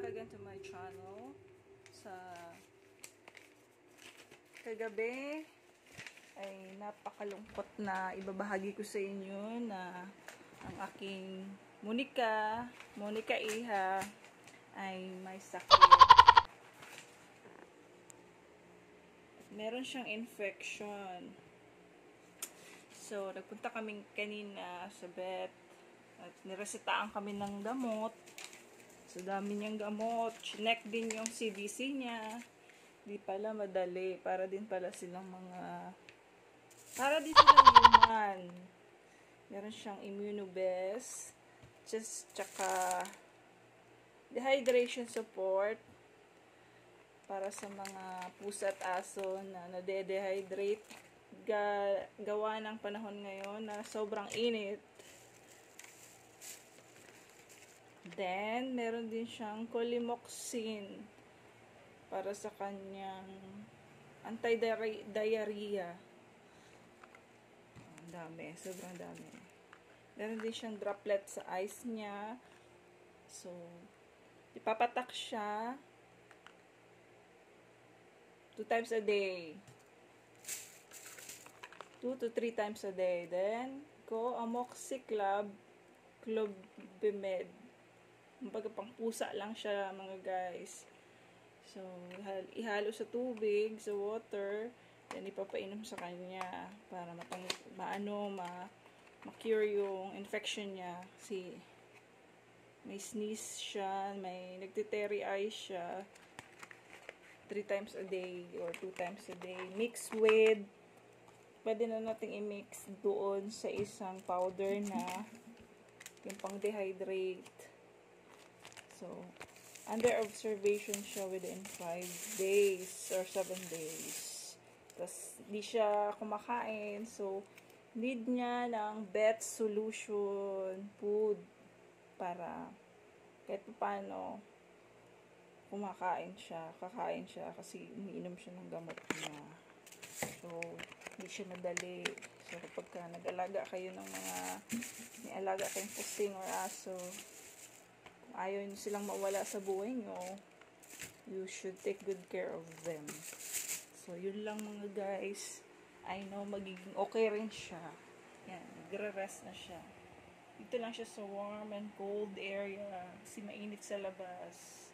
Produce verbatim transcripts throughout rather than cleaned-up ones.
back again to my channel. Sa kagabi ay napakalungkot na ibabahagi ko sa inyo na ang aking Monica, Monica Iha ay may sakit. Meron siyang infection. So, nagpunta kami kanina sa vet at niresetahan kami ng gamot. So, dami niyang gamot. Chinek din yung C D C niya. Di pala madali. Para din pala silang mga... Para din silang human. Meron siyang immunobes. Just, tsaka... Dehydration support. Para sa mga pusa at aso na nade-dehydrate. Ga gawa ng panahon ngayon na sobrang init. Then, meron din siyang colimoxin para sa kanyang anti-diarrhea. Ang dami, sobrang dami. Meron din siyang droplet sa eyes niya. So, ipapatak siya two times a day. Two to three times a day. Then, ko amoxicillin clobimed. Kumbaga pang pusa lang siya, mga guys. So, ihalo sa tubig, sa water, then ipapainom sa kanya para mapang, maano, ma, ma-cure yung infection niya. Kasi, may sneeze siya, may nagtitery eyes siya, three times a day or two times a day. Mix with, pwede na natin i-mix doon sa isang powder na yung pang dehydrate. So, under observation siya within five days or seven days. Tapos, di siya kumakain. So, need niya ng vet solution food para kahit paano kumakain siya, kakain siya kasi umiinom siya ng gamot niya. So, hindi siya madali. So, kapag ka nag-alaga kayo ng mga may alaga kayong pusing or aso, ayaw nyo silang mawala sa buhay nyo, you should take good care of them. So, yun lang mga guys. I know magiging okay rin siya. Yan, nagre-rest na siya. Dito lang siya sa warm and cold area kasi mainit sa labas.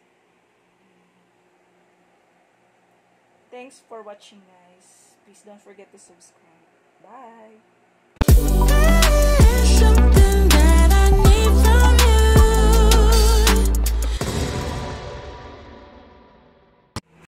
Thanks for watching, guys. Please don't forget to subscribe. Bye!